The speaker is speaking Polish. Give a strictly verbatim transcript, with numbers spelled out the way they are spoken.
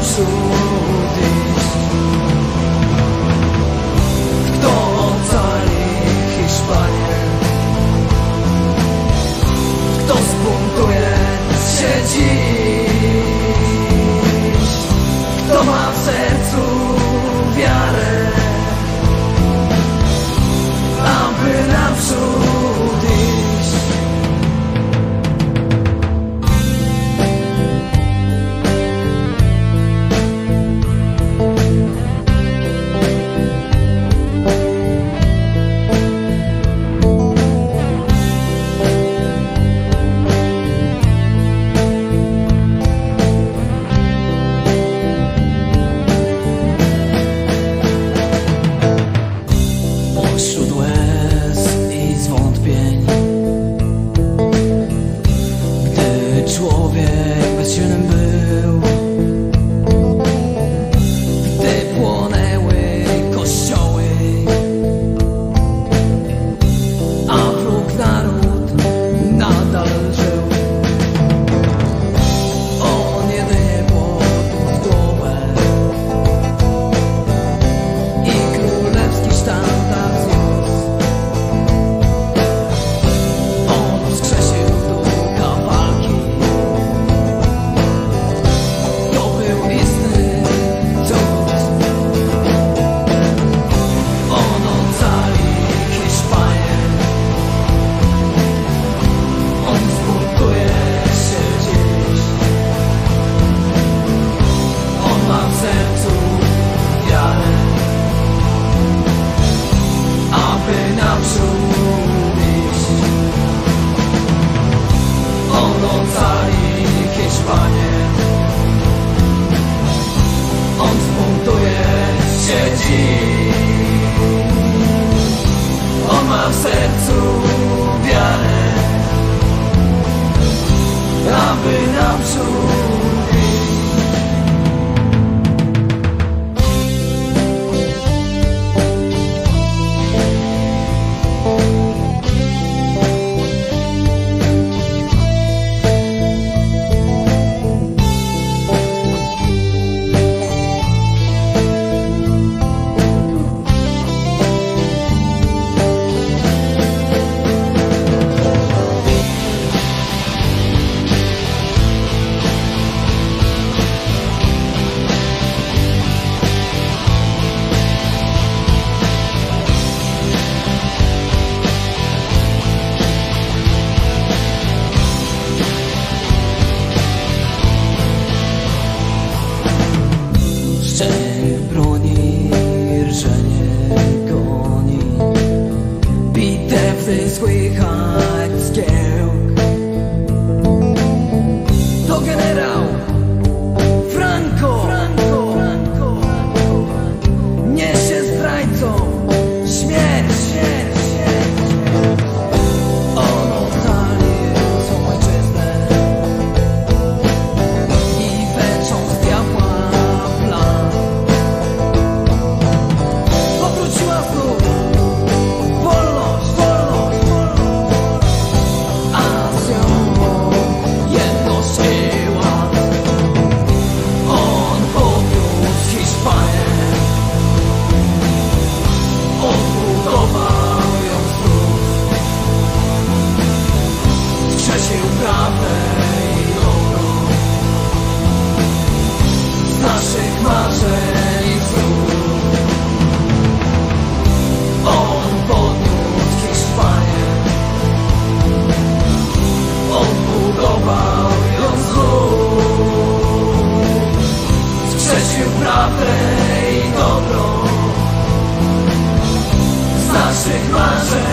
naprzód iść. Kto ocali Hiszpanię? Kto zbuntuje się dziś? Kto ma w sercu wiarę, aby naprzód iść? Pośród łez i zwątpień, gdy człowiek bezsilnym był, gdy płonęły kościoły, a wróg naród nadal żył. On jedynie podniósł głowę i królewski sztandar wzniósł. On wskrzesił ducha walki. To był istny cud. On ocali Hiszpanię. On zbuntuje się dziś. On ma w sercu wiarę, aby naprzód iść. On ocali Hiszpanię. On zbuntuje się dziś. On ma w sercu wiarę, aby naprzód iść. Szczęk broni, rżenie goni, bitewny słychać zgiełk. To generał Franco, Franco, Franco, niesie zdrajcom śmierć, śmierć, śmierć. On ocalił swą ojczyznę i węczą z diabła plan. Powróciła znów wolność, wolność, wolność, a z nią jedność i ład. On podniósł Hiszpanię, odbudował ją znów, wskrzesił prawdę i dobro z naszych marzeń i snów. On podniósł Hiszpanię, odbudował ją znów, wskrzesił prawdę i dobro z naszych marzeń